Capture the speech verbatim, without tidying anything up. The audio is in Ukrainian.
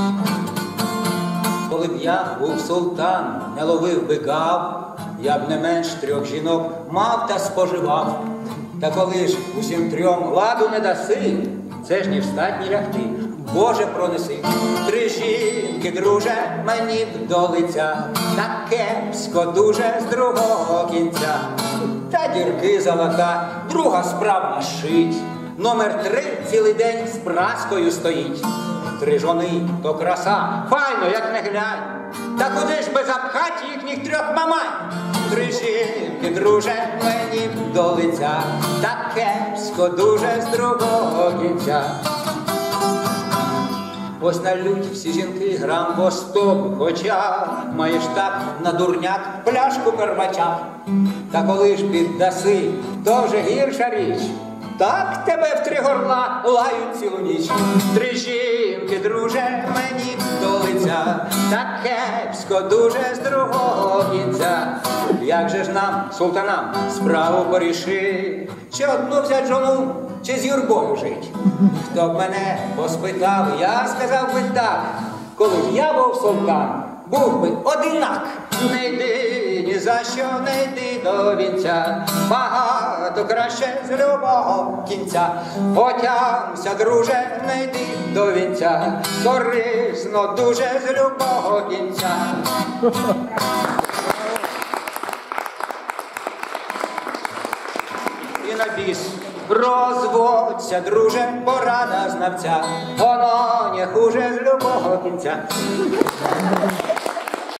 Коли б я був султан, не ловив би гав, я б не менш трьох жінок мав та споживав. Та коли ж усім трьом ладу не даси, це ж ні встать, ні лягти, Боже пронеси. Три жінки, друже, мені б до лиця, та кепсько дуже з другого кінця. Та дірки золота, друга справна шить, номер три цілий день з праскою стоїть. Три жони, то краса, файно, як не глянь, та куди ж би запхать їхніх трьох мамань? Три жінки, друже, мені б до лиця, та кепсько дуже з другого кінця. Ось налють всі жінки грам по сто, хоча маєш так на дурняк пляшку первача. Та коли ж піддаси, то вже гірша річ, так тебе в три горла лають цілу ніч. Три жінки, друже, мені до лиця, так кепсько дуже з другого кінця. Як же ж нам, султанам, справу поріши, чи одну взять жону, чи з юрбою жить? Хто б мене поспитав, я сказав би так: коли б я був султан, був би одинак. Не йди, ні за що не йди до вінця, багато краще з любого кінця. Отямся, друже, не йди до вінця, корисно дуже з любого кінця. І на біс: розводься, друже, порада знавця, воно не хуже з любого кінця.